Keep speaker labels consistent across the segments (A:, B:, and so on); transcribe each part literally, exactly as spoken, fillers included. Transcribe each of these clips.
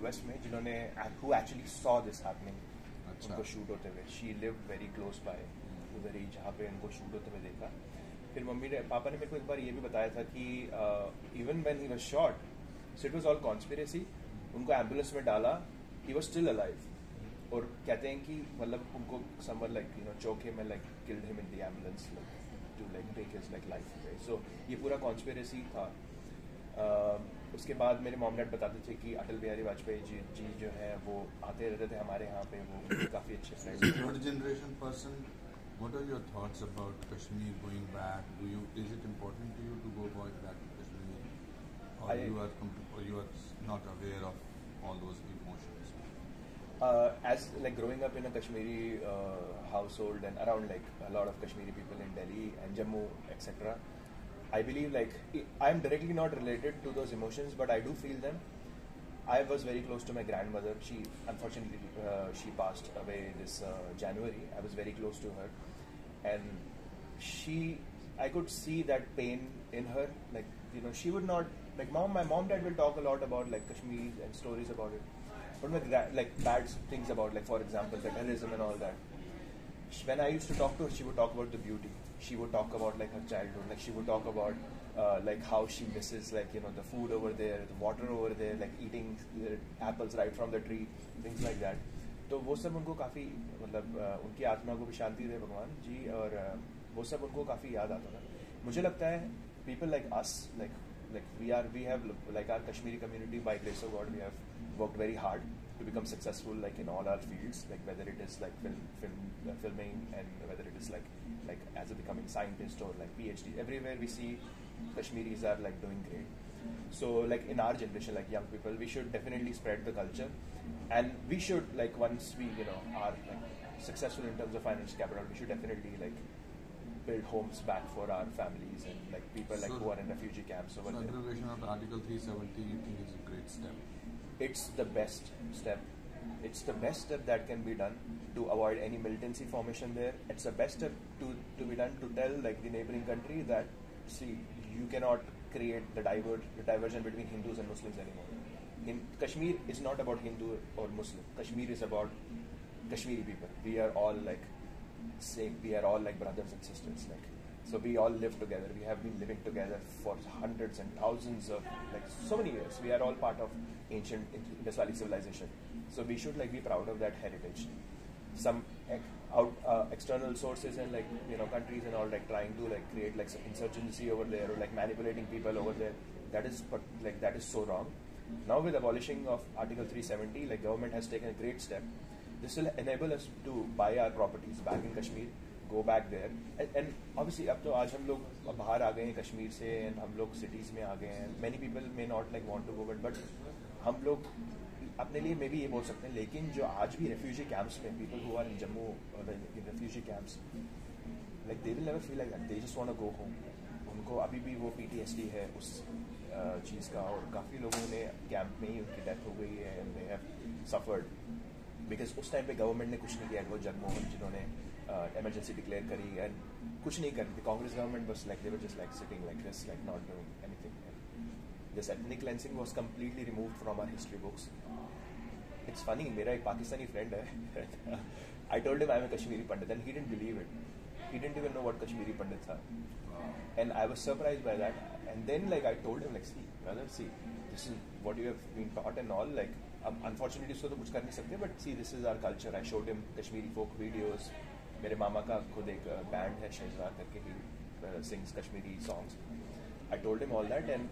A: US में जिन्होंने who actually saw this happening, उनको शूट होते हुए. She lived very close by, उधर ही जहाँ पे उनको शूट होते हुए देखा. फिर मम्मी ने पापा ने मेरे को एक बार ये भी बताया था कि even when he was shot, so it was all conspiracy. उनको एम्बुलेंस में डाला, ही वाज स्टिल अलाइव. और कहते हैं कि मतलब उनको someone like you know choke him and like killed him in the ambulance to like take his like life away. So ये पूरा कॉन्स्पिरेसी था. uh, उसके बाद मेरे मॉम डैड बताते थे कि अटल बिहारी वाजपेयी जी जी जो है वो आते रहते थे हमारे यहाँ पे. वो काफ़ी अच्छे friends.
B: Third generation person, what are your thoughts about Kashmir going back? Do you is it important to you to go back to Kashmir, or I, you are or you are not aware of all those emotions?
A: Uh, as like growing up in a Kashmiri uh, household and around like a lot of Kashmiri people in Delhi and Jammu, et cetera, I believe like I am directly not related to those emotions, but I do feel them. I was very close to my grandmother. She unfortunately uh, she passed away this uh, January. I was very close to her, and she I could see that pain in her. Like you know, she would not like mom. My mom dad will talk a lot about like Kashmir and stories about it, but my gra- like bad things about like for example the terrorism and all that. When I used to talk to her, she would talk about the beauty. She would talk about like her childhood. Like she would talk about uh, like how she misses like you know the food over there, the water over there, like eating uh, apples right from the tree, things like that. तो वो सब उनको काफ़ी मतलब uh, उनकी आत्मा को भी शांति दे भगवान जी. और uh, वो सब उनको काफ़ी याद आता था. मुझे लगता है people like us, like like we are we have like our Kashmiri community, by grace of God, we have worked very hard to become successful like in all our fields, like whether it is like film, film uh, filming, and whether it is like like as a becoming scientist or like PhD. Everywhere we see Kashmiris are like doing great. So like in our generation, like young people, we should definitely spread the culture, and we should like once we you know are like successful in terms of financial capital, we should definitely like build homes back for our families and like people like
B: so,
A: who are in refugee camps over
B: so
A: there.
B: Abrogation of Article three seventy, you think is a great step?
A: It's the best step. It's the best step that can be done to avoid any militancy formation there. It's the best step to, to be done to tell like the neighboring country that see you cannot create the diver the diversion between Hindus and Muslims anymore. In Kashmir is not about Hindu or Muslim. Kashmir is about Kashmiri people. We are all like same. We are all like brothers and sisters. Like so, we all live together. We have been living together for hundreds and thousands of like so many years. We are all part of ancient Indus Valley civilization. So we should like be proud of that heritage. Some out uh, external sources and like you know countries and all like trying to like create like some insurgency over there or like manipulating people over there. That is but like that is so wrong. Now with abolishing of Article three seventy, like government has taken a great step. This will enable us to buy our properties back in Kashmir, go back there, and, and obviously अब तो आज हम लोग बाहर आ गए हैं कश्मीर से, and हम लोग cities में आ गए हैं. Many people may not like want to go, but but हम लोग अपने लिए मे भी ये बोल सकते हैं. लेकिन जो आज भी refugee camps में people who are in Jammu or in refugee camps, like they will never feel like that. They just want to go home. उनको अभी भी वो P T S D है उस चीज़ का, और काफ़ी लोगों ने कैंप में ही उनकी डेथ हो गई है, and they have suffered because उस टाइम पे गवर्नमेंट ने कुछ नहीं किया. वो जगमोहन जिन्होंने emergency declare करी and कुछ नहीं करी. The Congress government was like they were just like sitting like this, like not doing anything. And this ethnic cleansing was completely removed from our history books. It's funny. मेरा एक Pakistani friend है. I told him I'm a Kashmiri Pandit, and he didn't believe it. He didn't even know what Kashmiri Pandits are. And I was surprised by that. And then like I told him like, see, brother, see, this is what you have been taught and all. Like, um, unfortunately, इसको तो कुछ कर नहीं सकते. But see, this is our culture. I showed him Kashmiri folk videos. मेरे मामा का खुद एक बैंड है शेजवार करके, he sings Kashmiri songs. I told him all that, and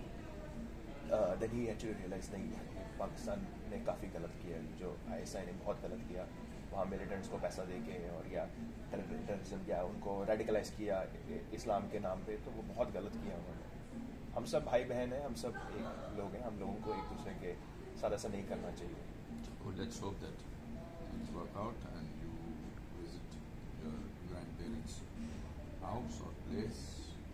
A: uh, then he actually realized नहीं, पाकिस्तान ने काफ़ी गलत किया. जो आई एस आई ने बहुत गलत किया. वहाँ मिलिटेंट्स को पैसा दे के और या टेररिज्म किया, उनको रेडिकलाइज किया इस्लाम के नाम पे. तो वो बहुत गलत किया उन्होंने. हम सब भाई बहन हैं, हम सब एक लोग हैं. हम लोगों को एक दूसरे के साथ ऐसा नहीं करना चाहिए.
B: Well, let's hope that things work out and you visit your grandparents' house or place.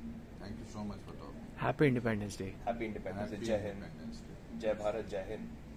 B: Thank you so much for talking.
A: Happy Independence Day. Happy Independence Day. Jai Hind.
B: Independence Day.
A: Jai Bharat. Jai Hind.